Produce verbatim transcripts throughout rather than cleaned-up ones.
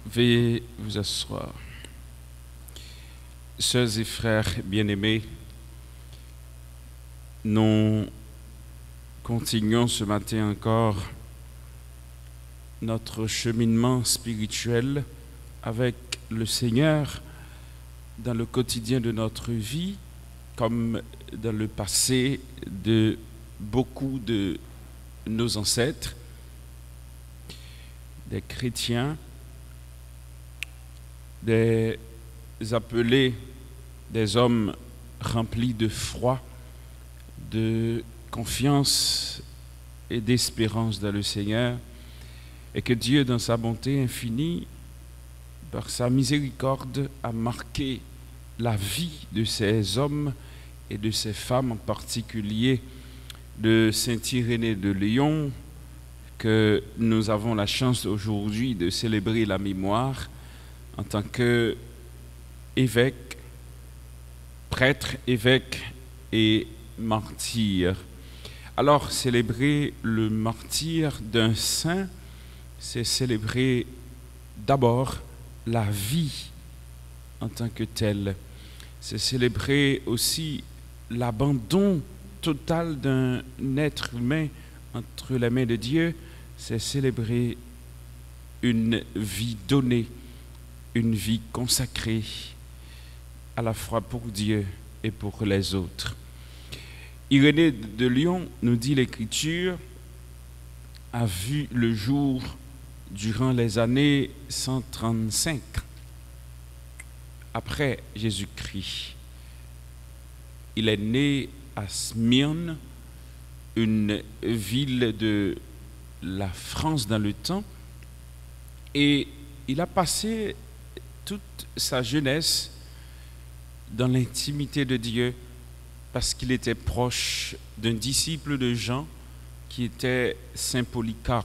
Veuillez vous asseoir. Sœurs et frères bien-aimés, nous continuons ce matin encore notre cheminement spirituel avec le Seigneur dans le quotidien de notre vie, comme dans le passé de beaucoup de nos ancêtres, des chrétiens, des appelés, des hommes remplis de foi, de confiance et d'espérance dans le Seigneur, et que Dieu, dans sa bonté infinie, par sa miséricorde, a marqué la vie de ces hommes et de ces femmes, en particulier de Saint-Irénée de Lyon, que nous avons la chance aujourd'hui de célébrer la mémoire en tant qu'évêque, prêtre, évêque et martyr. Alors, célébrer le martyr d'un saint, c'est célébrer d'abord la vie en tant que telle. C'est célébrer aussi l'abandon total d'un être humain entre les mains de Dieu. C'est célébrer une vie donnée, une vie consacrée à la fois pour Dieu et pour les autres. Irénée de Lyon, nous dit l'Écriture, a vu le jour durant les années cent trente-cinq après Jésus-Christ. Il est né à Smyrne, une ville de la France dans le temps, et il a passé toute sa jeunesse dans l'intimité de Dieu parce qu'il était proche d'un disciple de Jean qui était Saint Polycarpe.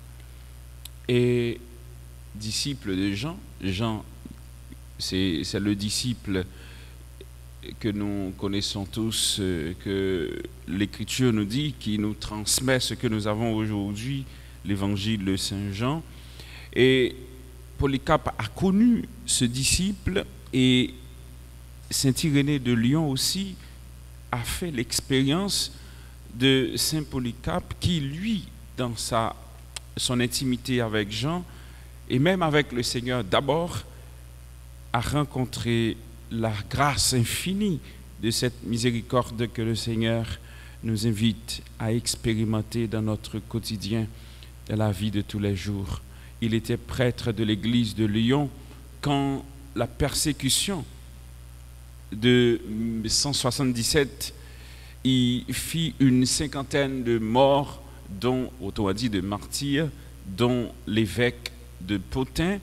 Et disciple de Jean, Jean, c'est, c'est le disciple que nous connaissons tous, que l'Écriture nous dit, qui nous transmet ce que nous avons aujourd'hui, l'évangile de Saint Jean. Et Polycarpe a connu ce disciple, et Saint-Irénée de Lyon aussi a fait l'expérience de Saint Polycarpe qui, lui, dans sa, son intimité avec Jean, et même avec le Seigneur d'abord, a rencontré la grâce infinie de cette miséricorde que le Seigneur nous invite à expérimenter dans notre quotidien, dans la vie de tous les jours. Il était prêtre de l'église de Lyon quand la persécution de cent soixante-dix-sept, il fit une cinquantaine de morts, dont, autrement dit de martyrs, dont l'évêque de Pothin,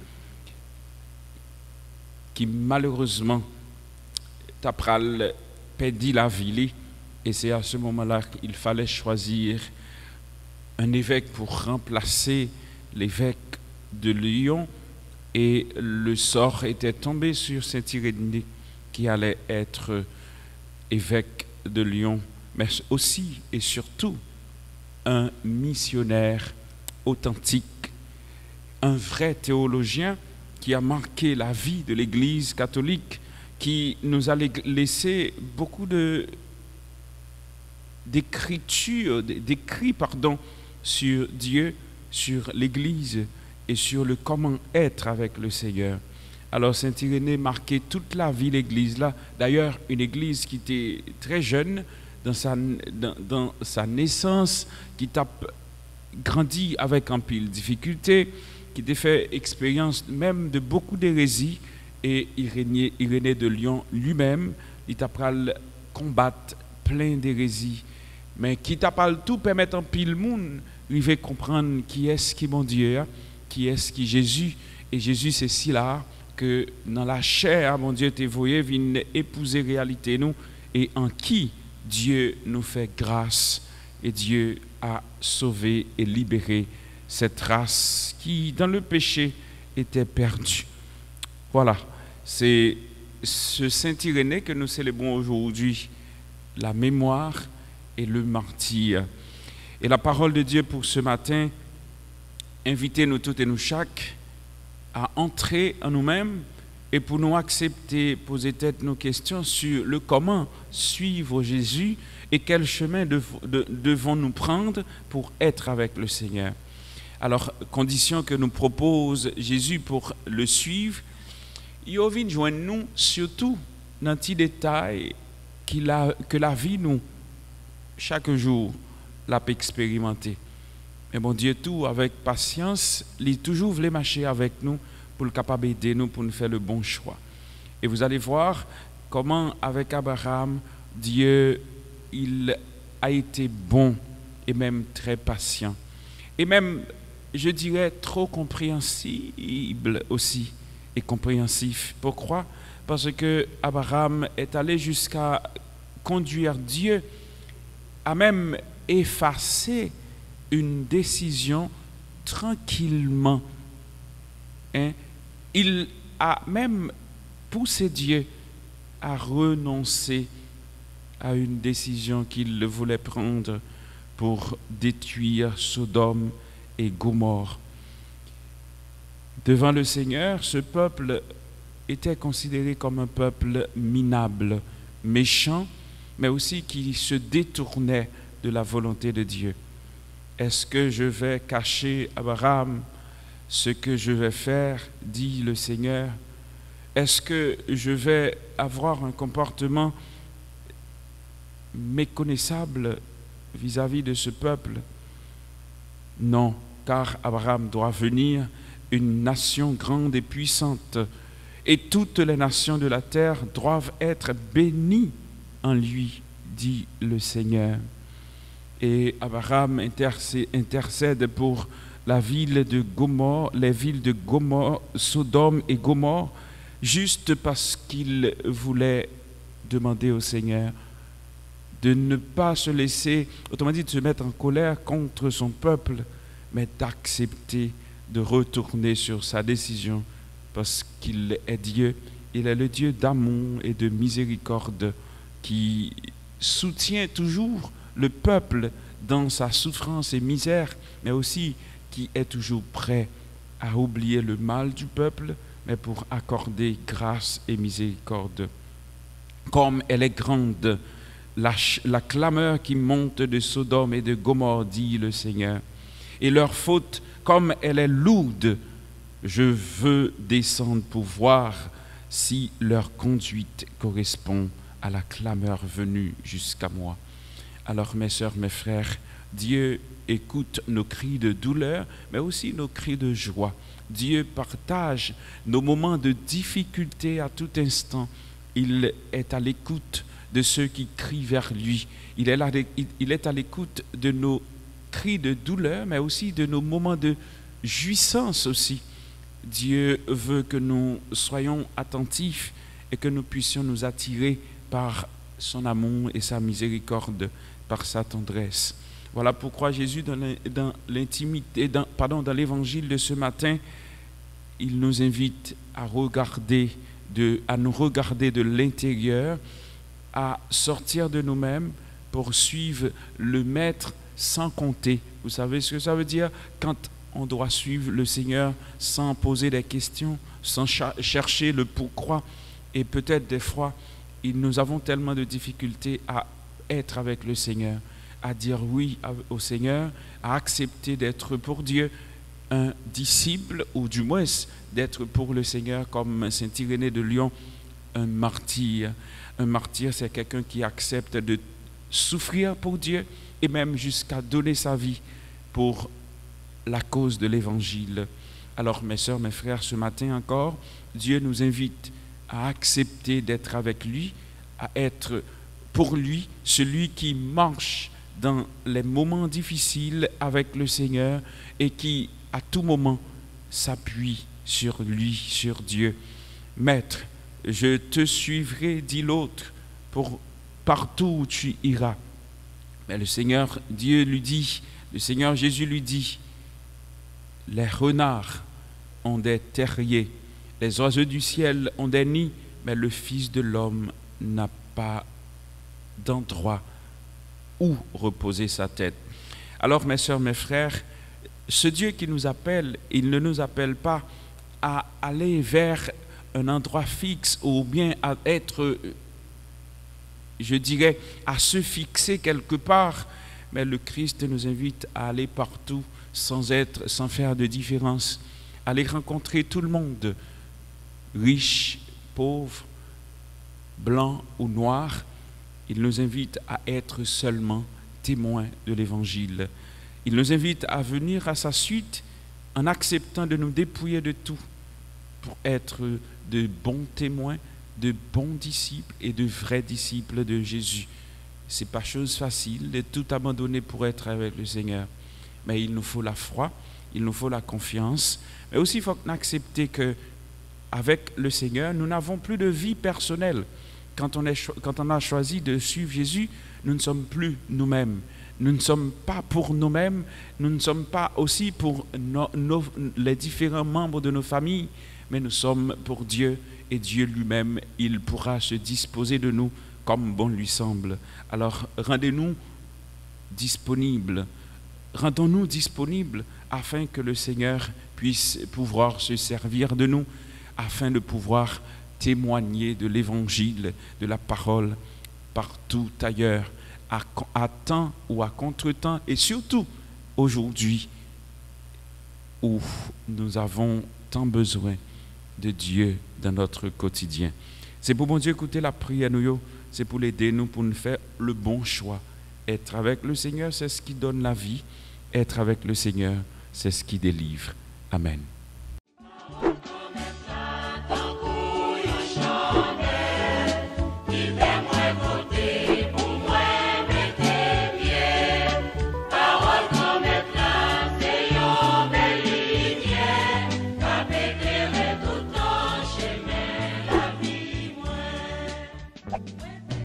qui malheureusement tapral perdit la ville, et c'est à ce moment-là qu'il fallait choisir un évêque pour remplacer l'évêque de Lyon, et le sort était tombé sur Saint-Irénée qui allait être évêque de Lyon, mais aussi et surtout un missionnaire authentique, un vrai théologien qui a marqué la vie de l'Église catholique, qui nous a laissé beaucoup de d'écritures, d'écrits pardon, sur Dieu, sur l'Église et sur le comment être avec le Seigneur. Alors Saint-Irénée marquait toute la vie de l'Église là. D'ailleurs, une Église qui était très jeune dans sa, dans, dans sa naissance, qui a grandi avec un pile de difficultés, qui a fait expérience même de beaucoup d'hérésies, et Irénée, Irénée de Lyon lui-même, il a combattre plein d'hérésies, mais qui t'a pas tout permettre en pile monde, il veut comprendre qui est-ce qui mon Dieu, qui est-ce qui Jésus, et Jésus c'est si là que dans la chair, mon Dieu, t'es voyé, vient épouser réalité nous, et en qui Dieu nous fait grâce, et Dieu a sauvé et libéré cette race qui, dans le péché, était perdue. Voilà, c'est ce Saint-Irénée que nous célébrons aujourd'hui, la mémoire et le martyr. Et la parole de Dieu pour ce matin, invitez-nous toutes et nous chaque à entrer en nous-mêmes et pour nous accepter, poser tête nos questions sur le comment suivre Jésus et quel chemin dev, de, devons-nous prendre pour être avec le Seigneur. Alors, condition que nous propose Jésus pour le suivre, il vient joindre nous surtout dans les petits détails qu'il a, que la vie nous, chaque jour, l'a expérimenté. Mais bon Dieu, tout avec patience, il toujours voulait marcher avec nous pour le capable d'aider nous pour nous faire le bon choix. Et vous allez voir comment avec Abraham, Dieu, il a été bon et même très patient. Et même, je dirais, trop compréhensible aussi et compréhensif. Pourquoi? Parce que Abraham est allé jusqu'à conduire Dieu à même effacer une décision tranquillement. Hein? Il a même poussé Dieu à renoncer à une décision qu'il voulait prendre pour détruire Sodome et Gomorrhe. Devant le Seigneur, ce peuple était considéré comme un peuple minable, méchant, mais aussi qui se détournait de la volonté de Dieu. Est-ce que je vais cacher à Abraham ce que je vais faire, dit le Seigneur? Est-ce que je vais avoir un comportement méconnaissable vis-à-vis de ce peuple? Non, car Abraham doit venir une nation grande et puissante, et toutes les nations de la terre doivent être bénies en lui, dit le Seigneur. Et Abraham intercède pour la ville de Gomorrhe, les villes de Gomorrhe, Sodome et Gomorrhe, juste parce qu'il voulait demander au Seigneur de ne pas se laisser, autrement dit, de se mettre en colère contre son peuple, mais d'accepter de retourner sur sa décision, parce qu'il est Dieu, il est le Dieu d'amour et de miséricorde qui soutient toujours le peuple dans sa souffrance et misère, mais aussi qui est toujours prêt à oublier le mal du peuple, mais pour accorder grâce et miséricorde. Comme elle est grande, la, la clameur qui monte de Sodome et de Gomorrhe, dit le Seigneur, et leur faute, comme elle est lourde, je veux descendre pour voir si leur conduite correspond à la clameur venue jusqu'à moi. Alors mes sœurs, mes frères, Dieu écoute nos cris de douleur, mais aussi nos cris de joie. Dieu partage nos moments de difficulté à tout instant. Il est à l'écoute de ceux qui crient vers lui. Il est, là, il est à l'écoute de nos cris de douleur, mais aussi de nos moments de jouissance aussi. Dieu veut que nous soyons attentifs et que nous puissions nous attirer par son amour et sa miséricorde, par sa tendresse. Voilà pourquoi Jésus, dans l'intimité, dans, pardon, dans l'évangile de ce matin, il nous invite à regarder, de, à nous regarder de l'intérieur, à sortir de nous-mêmes pour suivre le Maître sans compter. Vous savez ce que ça veut dire quand on doit suivre le Seigneur sans poser des questions, sans chercher le pourquoi. Et peut-être des fois, nous avons tellement de difficultés à être avec le Seigneur, à dire oui au Seigneur, à accepter d'être pour Dieu un disciple, ou du moins d'être pour le Seigneur, comme saint Irénée de Lyon, un martyr. Un martyr, c'est quelqu'un qui accepte de souffrir pour Dieu et même jusqu'à donner sa vie pour la cause de l'Évangile. Alors mes sœurs, mes frères, ce matin encore, Dieu nous invite à accepter d'être avec lui, à être pour lui celui qui marche dans les moments difficiles avec le Seigneur et qui à tout moment s'appuie sur lui, sur Dieu. Maître, je te suivrai, dit l'autre, pour partout où tu iras. Mais le Seigneur, Dieu lui dit, le Seigneur Jésus lui dit, les renards ont des terriers, les oiseaux du ciel ont des nids, mais le Fils de l'homme n'a pas d'endroit où reposer sa tête. Alors mes sœurs, mes frères, ce Dieu qui nous appelle, il ne nous appelle pas à aller vers un endroit fixe ou bien à être, je dirais, à se fixer quelque part. Mais le Christ nous invite à aller partout sans être, sans faire de différence, aller rencontrer tout le monde, riche, pauvre, blanc ou noir. Il nous invite à être seulement témoins de l'Évangile. Il nous invite à venir à sa suite en acceptant de nous dépouiller de tout pour être de bons témoins, de bons disciples et de vrais disciples de Jésus. Ce n'est pas chose facile de tout abandonner pour être avec le Seigneur. Mais il nous faut la foi, il nous faut la confiance. Mais aussi, il faut accepter qu'avec le Seigneur, nous n'avons plus de vie personnelle. Quand on, est, quand on a choisi de suivre Jésus, nous ne sommes plus nous-mêmes. Nous ne sommes pas pour nous-mêmes, nous ne sommes pas aussi pour nos, nos, les différents membres de nos familles, mais nous sommes pour Dieu, et Dieu lui-même, il pourra se disposer de nous comme bon lui semble. Alors rendez-nous disponibles, rendons-nous disponibles afin que le Seigneur puisse pouvoir se servir de nous, afin de pouvoir témoigner de l'Évangile, de la parole partout ailleurs, à, à temps ou à contre-temps, et surtout aujourd'hui où nous avons tant besoin de Dieu dans notre quotidien. C'est pour bon Dieu écouter la prière, nous, c'est pour l'aider nous, pour nous faire le bon choix. Être avec le Seigneur, c'est ce qui donne la vie. Être avec le Seigneur, c'est ce qui délivre. Amen.